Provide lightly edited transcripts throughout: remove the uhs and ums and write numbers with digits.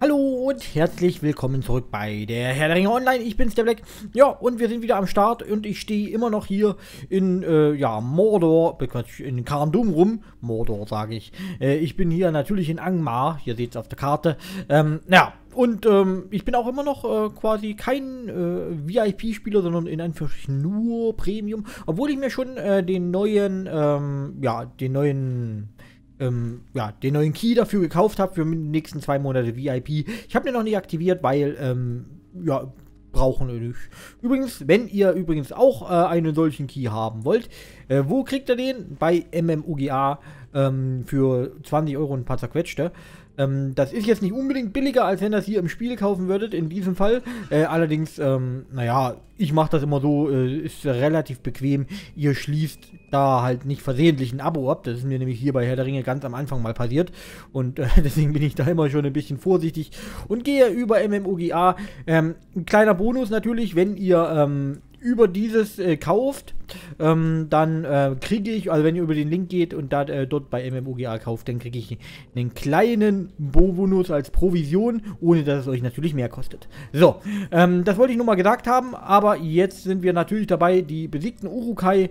Hallo und herzlich willkommen zurück bei der Herr der Ringe Online. Ich bin's, der Black. Ja, und wir sind wieder am Start und ich stehe immer noch hier in, Mordor, in Khadum Dûm rum. Mordor, sage ich. Ich bin hier natürlich in Angmar, hier seht's auf der Karte. Ich bin auch immer noch quasi kein VIP-Spieler, sondern in Anführungsstrichen nur Premium. Obwohl ich mir schon den neuen Key dafür gekauft habe für die nächsten 2 Monate VIP. Ich habe den noch nicht aktiviert, weil, brauchen wir nicht. Übrigens, wenn ihr übrigens auch einen solchen Key haben wollt, wo kriegt ihr den? Bei MMUGA für 20 Euro und ein paar zerquetschte. Das ist jetzt nicht unbedingt billiger, als wenn ihr das hier im Spiel kaufen würdet, in diesem Fall. Allerdings, ich mache das immer so, ist relativ bequem. Ihr schließt da halt nicht versehentlich ein Abo ab. Das ist mir nämlich hier bei Herr der Ringe ganz am Anfang mal passiert. Und deswegen bin ich da immer schon ein bisschen vorsichtig und gehe über MMUGA. Ein kleiner Bonus natürlich, wenn ihr über dieses kauft, dann kriege ich, also wenn ihr über den Link geht und dort bei MMUGA kauft, dann kriege ich einen kleinen Bonus als Provision, ohne dass es euch natürlich mehr kostet. So, das wollte ich nur mal gesagt haben, aber jetzt sind wir natürlich dabei, die besiegten Uruk-hai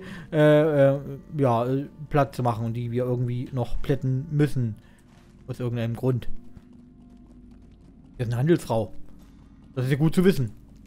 platt zu machen und die wir irgendwie noch plätten müssen. Aus irgendeinem Grund. Das ist eine Handelsfrau. Das ist ja gut zu wissen.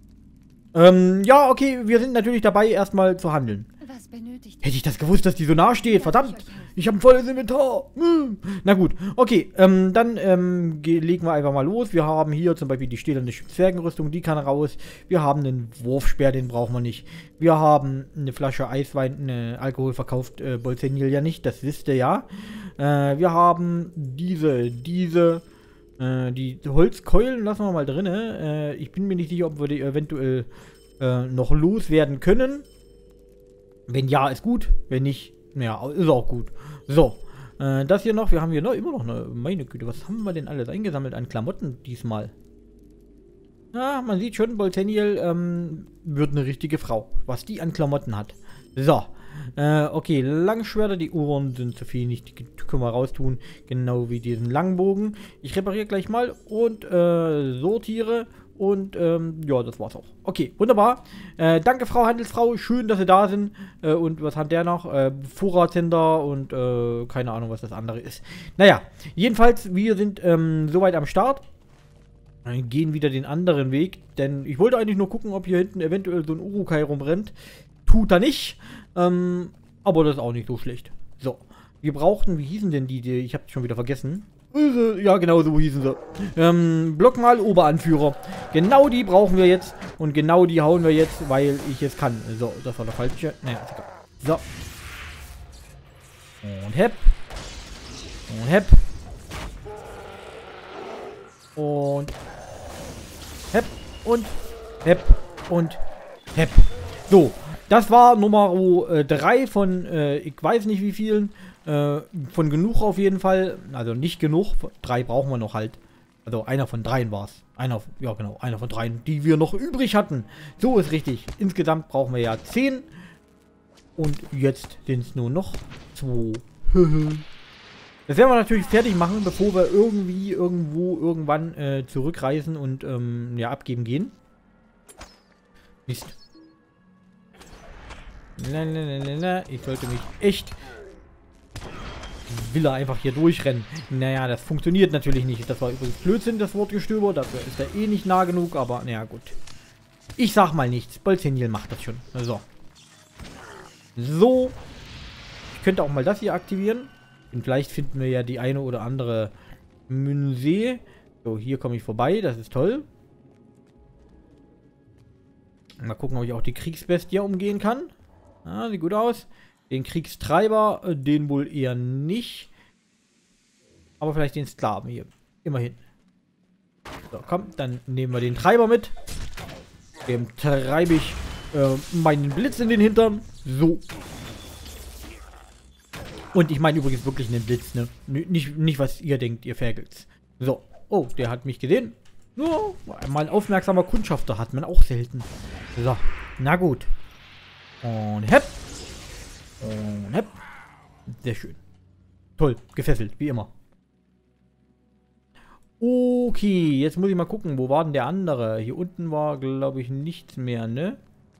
Okay, wir sind natürlich dabei, erstmal zu handeln. Was benötigt? Hätte ich das gewusst, dass die so nah steht, verdammt! Ich habe ein volles Inventar! Na gut, okay, dann legen wir einfach mal los. Wir haben hier zum Beispiel die stählerne Zwergenrüstung, die kann raus. Wir haben einen Wurfspeer, den brauchen wir nicht. Wir haben eine Flasche Eiswein, Alkohol verkauft Bolzenil ja nicht, das wisst ihr ja. Wir haben die Holzkeulen lassen wir mal drin. Ich bin mir nicht sicher, ob wir die eventuell noch loswerden können. Wenn ja, ist gut. Wenn nicht, ja, ist auch gut. So, das hier noch. Wir haben hier noch immer noch eine... Meine Güte, was haben wir denn alles eingesammelt an Klamotten diesmal? Ja, man sieht schon, Bolzenil wird eine richtige Frau. Was die an Klamotten hat. So. Okay, Langschwerter, die Uhren sind zu viel, die können wir raustun, genau wie diesen Langbogen. Ich repariere gleich mal und sortiere und das war's auch. Okay, wunderbar. Danke, Frau Handelsfrau, schön, dass Sie da sind. Und was hat der noch? Vorratshändler und keine Ahnung, was das andere ist. Naja, jedenfalls, wir sind soweit am Start. Gehen wieder den anderen Weg, denn ich wollte eigentlich nur gucken, ob hier hinten eventuell so ein Uruk-hai rumrennt. Tut er nicht. Aber das ist auch nicht so schlecht. So. Wir brauchten, wie hießen denn die? Ich hab's schon wieder vergessen. Ja, genau so hießen sie. Blockmal Oberanführer. Genau die brauchen wir jetzt. Und genau die hauen wir jetzt, weil ich es kann. So, das war der falsche. Naja, ist egal. So. Und hepp. Und hepp. Und hepp. Und hepp. Und hepp. So. Das war Nummer 3 von, ich weiß nicht wie vielen, von genug auf jeden Fall, also nicht genug, 3 brauchen wir noch halt, also einer von 3 war es, einer von 3, die wir noch übrig hatten, so ist richtig, insgesamt brauchen wir ja 10 und jetzt sind es nur noch 2. Das werden wir natürlich fertig machen, bevor wir irgendwann zurückreisen und abgeben gehen. Mist. Ich sollte mich echt... Will er einfach hier durchrennen. Naja, das funktioniert natürlich nicht. Das war übrigens Blödsinn, das Wortgestöber. Dafür ist er eh nicht nah genug, aber naja, gut. Ich sag mal nichts. Bolzenil macht das schon. So. So. Ich könnte auch mal das hier aktivieren. Und vielleicht finden wir ja die eine oder andere Münze. So, hier komme ich vorbei. Das ist toll. Mal gucken, ob ich auch die Kriegsbestie umgehen kann. Ah, sieht gut aus. Den Kriegstreiber, den wohl eher nicht. Aber vielleicht den Sklaven hier. Immerhin. So, komm, dann nehmen wir den Treiber mit. Dem treibe ich meinen Blitz in den Hintern. So. Und ich meine übrigens wirklich einen Blitz, ne? Nicht, was ihr denkt, ihr Fergels. So. Oh, der hat mich gesehen. So. Mal ein aufmerksamer Kundschafter hat man auch selten. So. Na gut. Und hepp. Und hepp. Sehr schön. Toll, gefesselt, wie immer. Okay, jetzt muss ich mal gucken, wo war denn der andere? Hier unten war, glaube ich, nichts mehr, ne?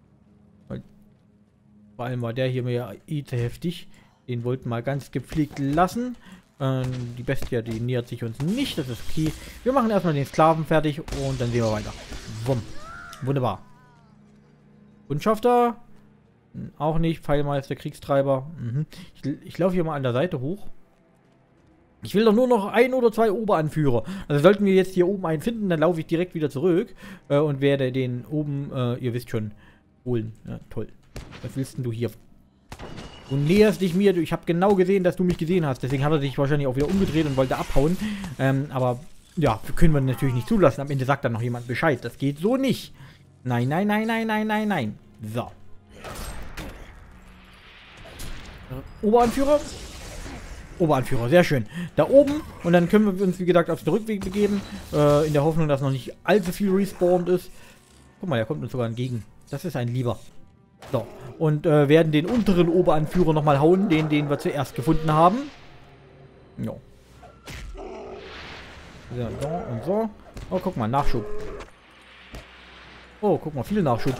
Vor allem war der hier mir zu heftig. Den wollten wir ganz gepflegt lassen. Die Bestie, die nähert sich uns nicht, das ist okay. Wir machen erstmal den Sklaven fertig und dann sehen wir weiter. Wumm. Wunderbar. Kundschafter. Auch nicht. Pfeilmeister, Kriegstreiber. Ich laufe hier mal an der Seite hoch. Ich will doch nur noch 1 oder 2 Oberanführer. Also sollten wir jetzt hier oben einen finden, dann laufe ich direkt wieder zurück und werde den oben, ihr wisst schon, holen. Ja, toll. Was willst denn du hier? Du näherst dich mir. Ich habe genau gesehen, dass du mich gesehen hast. Deswegen hat er sich wahrscheinlich auch wieder umgedreht und wollte abhauen. Aber ja, können wir natürlich nicht zulassen. Am Ende sagt dann noch jemand Bescheid. Das geht so nicht. Nein, nein, nein, nein, nein, nein, nein. So. Oberanführer. Oberanführer, sehr schön. Da oben. Und dann können wir uns, wie gesagt, auf den Rückweg begeben. In der Hoffnung, dass noch nicht allzu viel respawned ist. Guck mal, der kommt uns sogar entgegen. Das ist ein Lieber. So. Und werden den unteren Oberanführer nochmal hauen. Den wir zuerst gefunden haben. Jo. So und so. Oh, guck mal, Nachschub. Oh, guck mal, viel Nachschub.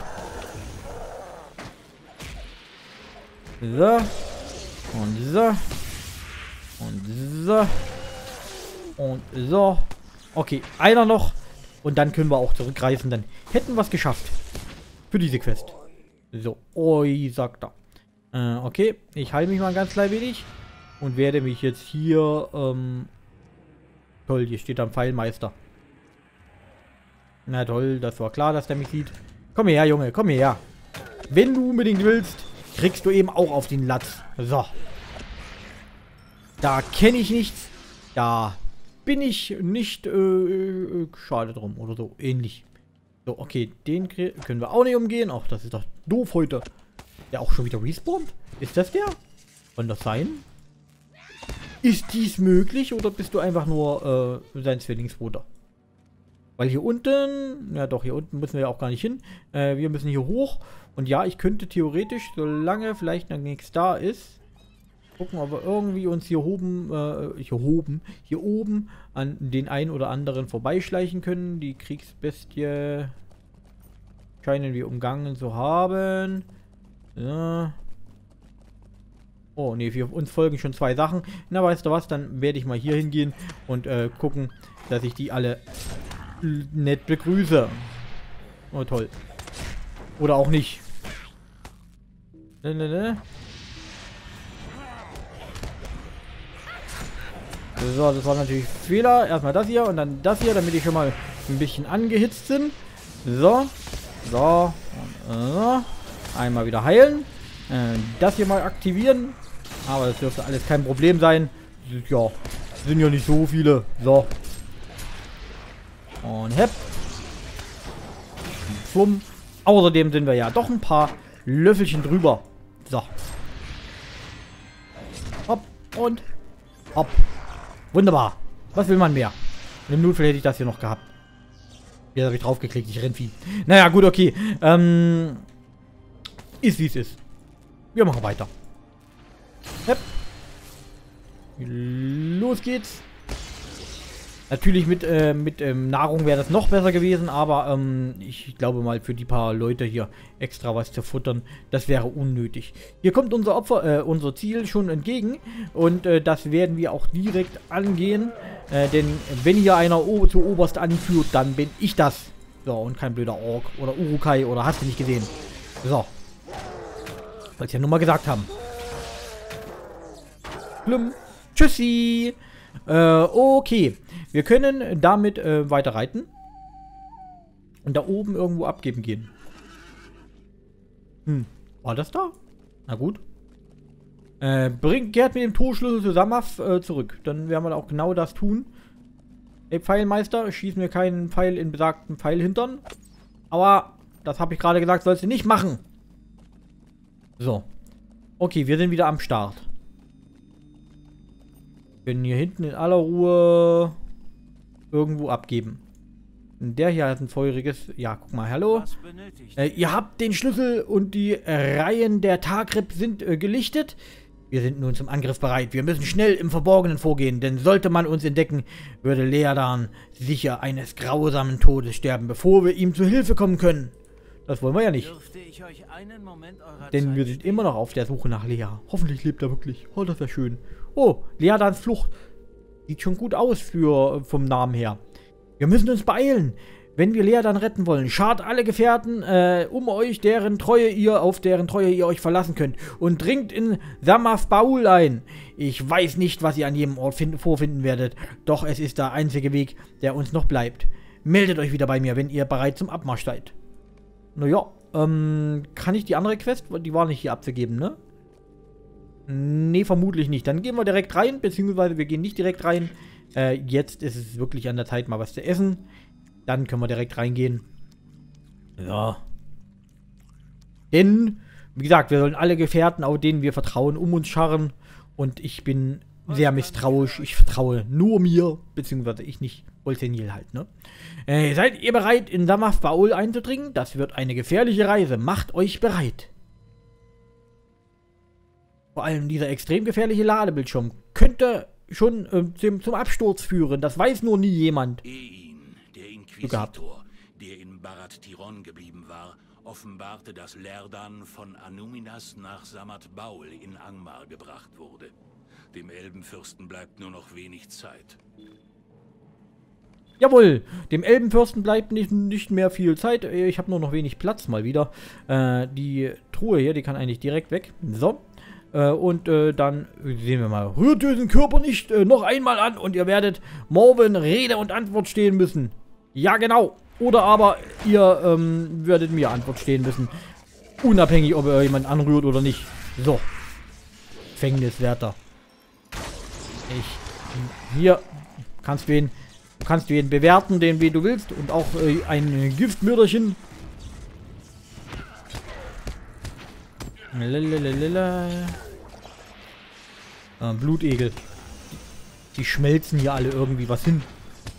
So. Und so. Und so. Und so. Okay, einer noch. Und dann können wir auch zurückreisen. Dann hätten wir es geschafft. Für diese Quest. So. Oi, sagt er. Okay, ich halte mich mal ein ganz klein wenig. Und werde mich jetzt hier, toll, hier steht am Pfeilmeister. Na toll, das war klar, dass der mich sieht. Komm her, Junge, komm her. Wenn du unbedingt willst, kriegst du eben auch auf den Latz. So. Da kenne ich nichts. Da bin ich nicht schade drum oder so. Ähnlich. So, okay. Den können wir auch nicht umgehen. Ach, das ist doch doof heute. Der auch schon wieder respawnt? Ist das der? Kann das sein? Ist dies möglich oder bist du einfach nur sein Zwillingsbruder? Weil hier unten, ja doch, hier unten müssen wir ja auch gar nicht hin. Wir müssen hier hoch. Und ja, ich könnte theoretisch, solange vielleicht noch nichts da ist, gucken, ob wir irgendwie uns hier oben an den einen oder anderen vorbeischleichen können. Die Kriegsbestie scheinen wir umgangen zu haben. Ja. Oh, ne, wir uns folgen schon 2 Sachen. Na, weißt du was, dann werde ich mal hier hingehen und gucken, dass ich die alle nett begrüße. Oh, toll. Oder auch nicht. Ne. So, das war natürlich Fehler. Erstmal das hier und dann das hier, damit die schon mal ein bisschen angehitzt sind. So. So. Einmal wieder heilen. Das hier mal aktivieren. Aber das dürfte alles kein Problem sein. Ja, sind ja nicht so viele. So. Und hepp. Flumm. Außerdem sind wir ja doch ein paar Löffelchen drüber. So. Hopp und hopp. Wunderbar. Was will man mehr? Und im Notfall hätte ich das hier noch gehabt. Jetzt habe ich draufgeklickt, ich Rennvieh. Naja, gut, okay. Ist wie es ist. Wir machen weiter. Hepp. Los geht's. Natürlich mit Nahrung wäre das noch besser gewesen, aber ich glaube mal, für die paar Leute hier extra was zu futtern, das wäre unnötig. Hier kommt unser Ziel schon entgegen und das werden wir auch direkt angehen, denn wenn hier einer zu oberst anführt, dann bin ich das. So, und kein blöder Ork oder Urukai oder hast du nicht gesehen. So. Wollte ich ja nur mal gesagt haben. Plum. Tschüssi. Okay. Wir können damit weiter reiten. Und da oben irgendwo abgeben gehen. War das da? Na gut. Kehrt mit dem Torschlüssel zu Samaf zurück. Dann werden wir auch genau das tun. Ey, Pfeilmeister, schieß mir keinen Pfeil in besagten Pfeilhintern. Aber, das habe ich gerade gesagt, sollst du nicht machen. So. Okay, wir sind wieder am Start. Wir können hier hinten in aller Ruhe irgendwo abgeben. Der hier hat ein feuriges... Ja, guck mal, hallo. Ihr habt den Schlüssel und die Reihen der Tagrib sind gelichtet. Wir sind nun zum Angriff bereit. Wir müssen schnell im Verborgenen vorgehen, denn sollte man uns entdecken, würde Leodan sicher eines grausamen Todes sterben, bevor wir ihm zu Hilfe kommen können. Das wollen wir ja nicht. Denn wir sind immer noch auf der Suche nach Lea. Hoffentlich lebt er wirklich. Oh, das wäre schön. Oh, Leodans Flucht. Sieht schon gut aus vom Namen her. Wir müssen uns beeilen. Wenn wir Leodan retten wollen, schart alle Gefährten um euch, auf deren Treue ihr euch verlassen könnt. Und dringt in Samaf Baul ein. Ich weiß nicht, was ihr an jedem Ort vorfinden werdet. Doch es ist der einzige Weg, der uns noch bleibt. Meldet euch wieder bei mir, wenn ihr bereit zum Abmarsch seid. Naja, kann ich die andere Quest? Die war nicht hier abzugeben, ne? Nee, vermutlich nicht. Dann gehen wir direkt rein, beziehungsweise wir gehen nicht direkt rein. Jetzt ist es wirklich an der Zeit, mal was zu essen. Dann können wir direkt reingehen. Ja. Denn, wie gesagt, wir sollen alle Gefährten, auf denen wir vertrauen, um uns scharren. Und ich bin sehr misstrauisch. Ich vertraue nur mir, beziehungsweise ich nicht. Bolzenil halt, ne? Seid ihr bereit, in Samaf Baul einzudringen? Das wird eine gefährliche Reise. Macht euch bereit. Vor allem dieser extrem gefährliche Ladebildschirm könnte schon zum Absturz führen. Das weiß nur nie jemand. Der Inquisitor, der in Barad-Tiron geblieben war, offenbarte, dass Leodan von Anuminas nach Samad Baul in Angmar gebracht wurde. Dem Elbenfürsten bleibt nur noch wenig Zeit. Jawohl, dem Elbenfürsten bleibt nicht mehr viel Zeit. Ich habe nur noch wenig Platz mal wieder. Die Truhe hier, die kann eigentlich direkt weg. So. Dann sehen wir mal. Rührt diesen Körper nicht noch einmal an und ihr werdet Morwen Rede und Antwort stehen müssen. Ja, genau. Oder aber ihr werdet mir Antwort stehen müssen. Unabhängig, ob ihr jemand anrührt oder nicht. So. Gefängniswärter. Hier kannst du ihn bewerten, den wie du willst. Und auch ein Giftmörderchen. Blutegel. Die schmelzen hier alle irgendwie was hin.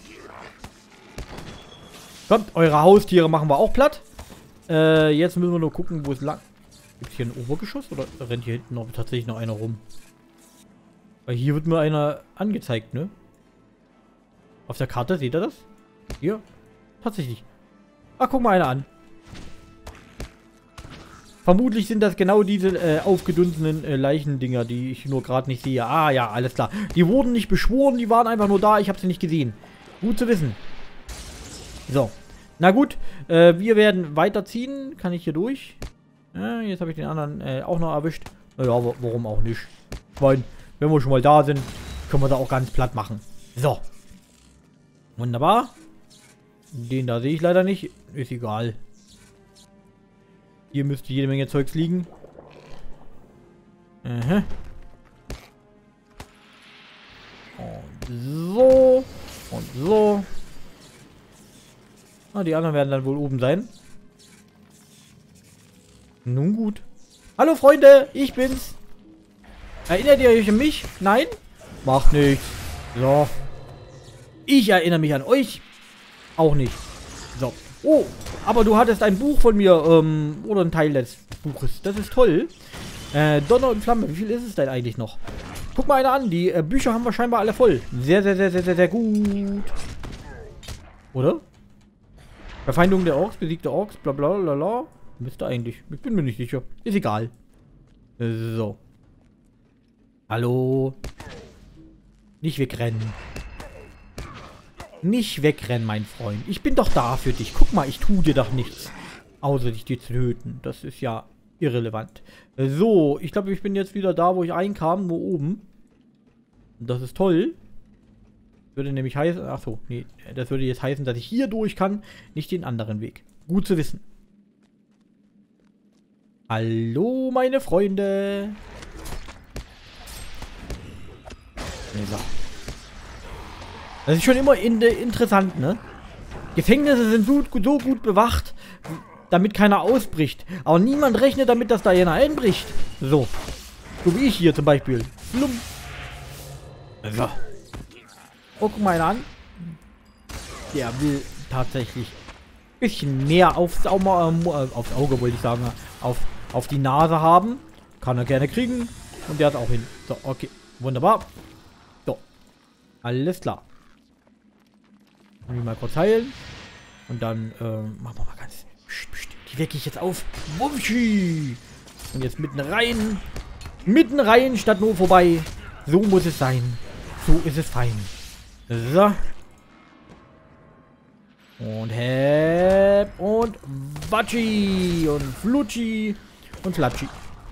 Kommt, eure Haustiere machen wir auch platt. Jetzt müssen wir nur gucken, wo es lang. Gibt es hier ein Obergeschoss oder rennt hier hinten noch tatsächlich noch einer rum? Weil hier wird mir einer angezeigt, ne? Auf der Karte, seht ihr das? Hier? Tatsächlich. Ah, guck mal einer an. Vermutlich sind das genau diese aufgedunsenen Leichendinger, die ich nur gerade nicht sehe. Ah ja, alles klar. Die wurden nicht beschworen, die waren einfach nur da. Ich habe sie nicht gesehen. Gut zu wissen. So. Na gut, wir werden weiterziehen. Kann ich hier durch? Ja, jetzt habe ich den anderen auch noch erwischt. Naja, warum auch nicht? Ich meine, wenn wir schon mal da sind, können wir da auch ganz platt machen. So. Wunderbar. Den da sehe ich leider nicht. Ist egal. Hier müsste jede Menge Zeugs liegen. Aha. Und so. Und so. Ah, die anderen werden dann wohl oben sein. Nun gut. Hallo Freunde, ich bin's. Erinnert ihr euch an mich? Nein? Macht nichts. So. Ich erinnere mich an euch. Auch nicht. So. Oh, aber du hattest ein Buch von mir, oder ein Teil des Buches. Das ist toll. Donner und Flamme, wie viel ist es denn eigentlich noch? Guck mal einer an, die Bücher haben wir scheinbar alle voll. Sehr, sehr, sehr, sehr, sehr, sehr gut. Oder? Verfeindung der Orks, besiegte Orks, bla bla bla bla. Müsste eigentlich. Ich bin mir nicht sicher. Ist egal. So. Hallo. Nicht wegrennen. Nicht wegrennen, mein Freund. Ich bin doch da für dich. Guck mal, ich tue dir doch nichts. Außer dich dir zu töten. Das ist ja irrelevant. So, ich glaube, ich bin jetzt wieder da, wo ich einkam. Nur oben. Und das ist toll. Würde nämlich heißen... Achso, nee. Das würde jetzt heißen, dass ich hier durch kann. Nicht den anderen Weg. Gut zu wissen. Hallo, meine Freunde. So. Das ist schon immer interessant, ne? Gefängnisse sind so gut bewacht, damit keiner ausbricht. Aber niemand rechnet damit, dass da einer einbricht. So. So wie ich hier zum Beispiel. Flum. So. Oh, guck mal einer an. Der will tatsächlich ein bisschen mehr aufs Auge, wollte ich sagen. Auf die Nase haben. Kann er gerne kriegen. Und der ist auch hin. So, okay. Wunderbar. So. Alles klar. Mal kurz heilen. Und dann, machen wir mal ganz... Die wecke ich jetzt auf. Wumpschi. Und jetzt mitten rein. Mitten rein, statt nur vorbei. So muss es sein. So ist es fein. So. Und Hep. Und Watschi. Und Flutschi. Und Flatschi.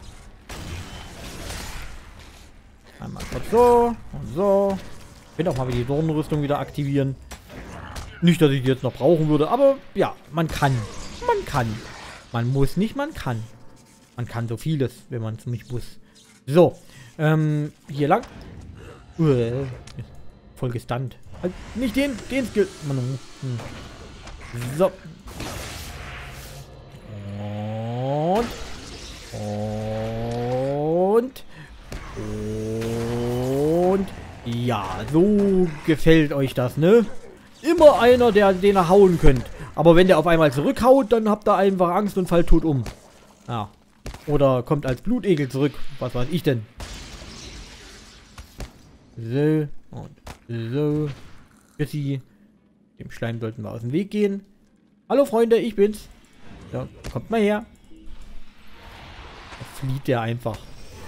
Einmal kurz so. Und so. Ich will auch mal die Dornenrüstung wieder aktivieren. Nicht, dass ich die jetzt noch brauchen würde, aber ja, man kann. Man kann. Man muss nicht, man kann. Man kann so vieles, wenn man es nicht muss. So. Hier lang. Voll gestunt. Halt nicht den Skill. So. Und. Ja, so gefällt euch das, ne? Immer einer, den ihr hauen könnt. Aber wenn der auf einmal zurückhaut, dann habt ihr einfach Angst und fallt tot um. Ja. Oder kommt als Blutegel zurück. Was weiß ich denn? So. Und so. Tschüssi. Dem Schleim sollten wir aus dem Weg gehen. Hallo Freunde, ich bin's. Ja, kommt mal her. Da flieht der einfach.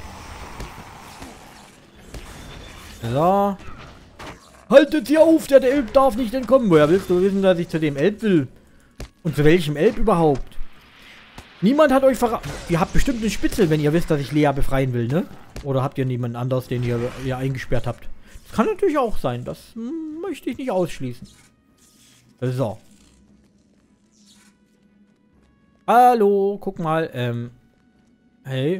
So. Haltet sie auf, der Elb darf nicht entkommen. Woher willst du wissen, dass ich zu dem Elb will? Und zu welchem Elb überhaupt? Niemand hat euch verraten. Ihr habt bestimmt einen Spitzel, wenn ihr wisst, dass ich Lea befreien will, ne? Oder habt ihr niemanden anders, den ihr eingesperrt habt? Das kann natürlich auch sein. Das möchte ich nicht ausschließen. So. Hallo, guck mal, hey.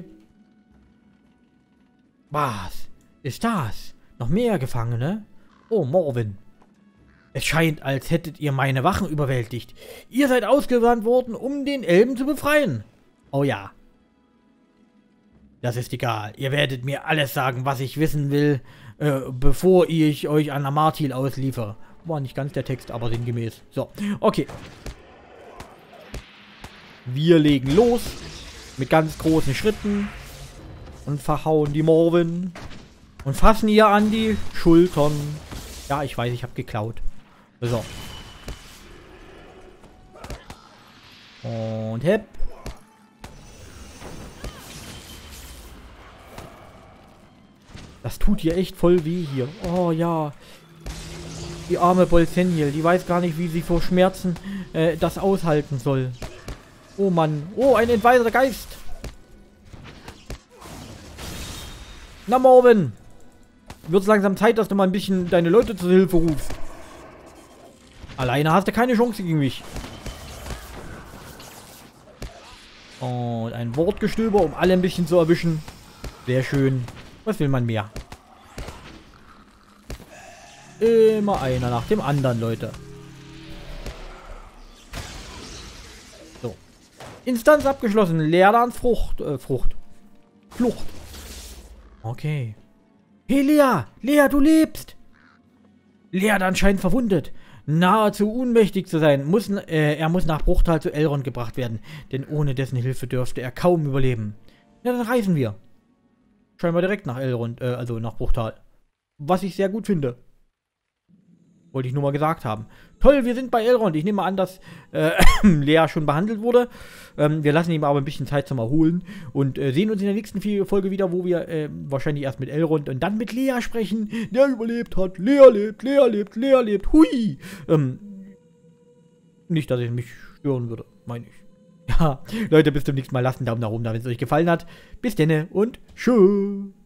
Was ist das? Noch mehr Gefangene? Oh, Morwen. Es scheint, als hättet ihr meine Wachen überwältigt. Ihr seid ausgesandt worden, um den Elben zu befreien. Oh ja. Das ist egal. Ihr werdet mir alles sagen, was ich wissen will, bevor ich euch an Amartil ausliefere. War nicht ganz der Text, aber sinngemäß. So, okay. Wir legen los. Mit ganz großen Schritten. Und verhauen die Morwen. Und fassen ihr an die Schultern. Ja, ich weiß, ich habe geklaut. So. Und Hep. Das tut ihr echt voll weh hier. Oh ja. Die arme Bolzenhiel, die weiß gar nicht, wie sie vor Schmerzen das aushalten soll. Oh Mann. Oh, ein entweiserter Geist. Na Morwen. Wird es langsam Zeit, dass du mal ein bisschen deine Leute zur Hilfe rufst. Alleine hast du keine Chance gegen mich. Und ein Wortgestöber, um alle ein bisschen zu erwischen. Sehr schön. Was will man mehr? Immer einer nach dem anderen, Leute. So. Instanz abgeschlossen. Leerdans Flucht. Okay. Hey, Lea! Lea, du lebst! Leerdan scheint verwundet. Nahezu ohnmächtig zu sein. Er muss nach Bruchtal zu Elrond gebracht werden. Denn ohne dessen Hilfe dürfte er kaum überleben. Ja, dann reisen wir. Scheinbar direkt nach Elrond, also nach Bruchtal. Was ich sehr gut finde. Wollte ich nur mal gesagt haben. Toll, wir sind bei Elrond. Ich nehme mal an, dass Lea schon behandelt wurde. Wir lassen ihm aber ein bisschen Zeit zum Erholen. Und sehen uns in der nächsten Folge wieder, wo wir wahrscheinlich erst mit Elrond und dann mit Lea sprechen. Der überlebt hat. Lea lebt, Lea lebt, Lea lebt. Hui! Nicht, dass ich mich stören würde, meine ich. Ja, Leute, bis zum nächsten Mal. Lasst einen Daumen nach oben da, wenn es euch gefallen hat. Bis denne und tschüss.